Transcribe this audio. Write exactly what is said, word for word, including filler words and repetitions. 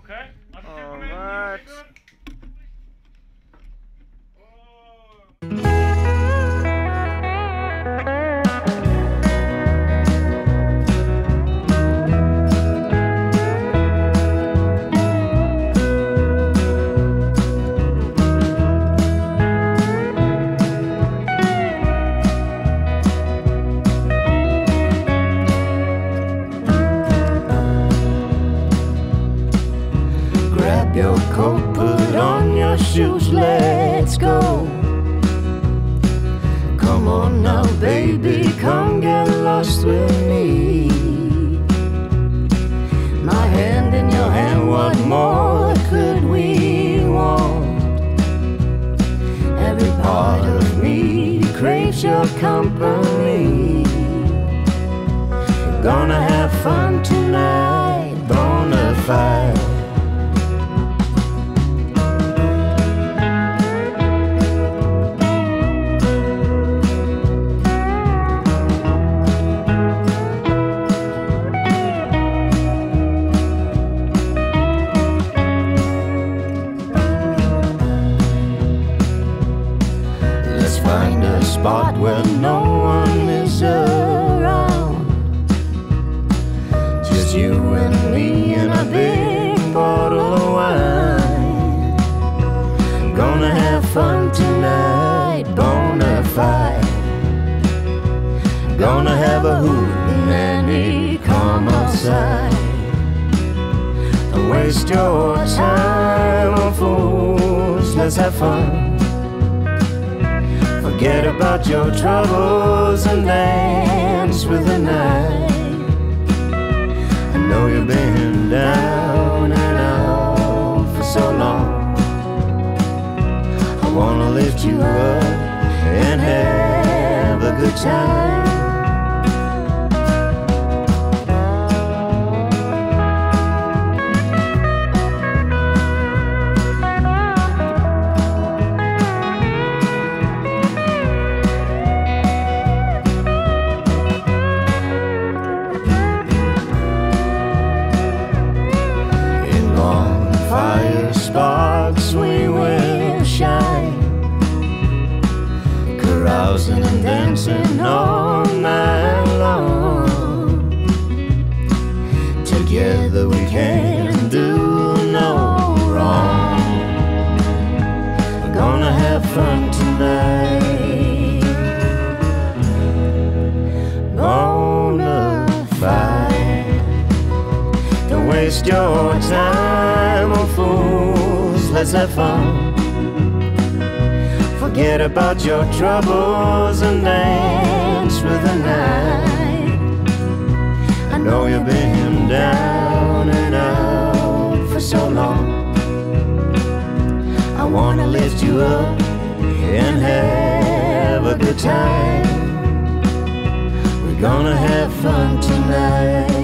Okay. All right. Grab your coat, put on your shoes, let's go. Come on now, baby, come get lost with me. My hand in your hand, what more could we want? Every part of me craves your company. We're gonna have fun tonight, bona fide. Find a spot where no one is around, just you and me and a big bottle of wine. Gonna have fun tonight, bona fide. Gonna have a hoot and any come outside. Don't waste your time on fools, let's have fun. Forget about your troubles and dance with the night. I know you've been down and out for so long. I wanna lift you up and have a good time. Fire sparks we will shine, carousing and dancing all night long. Together we can do no wrong. We're gonna have fun tonight, bona fide. Don't waste your time on fools, let's have fun. Forget about your troubles and dance with the night. I know you've been down and out for so long. I wanna lift you up and have a good time. We're gonna have fun tonight.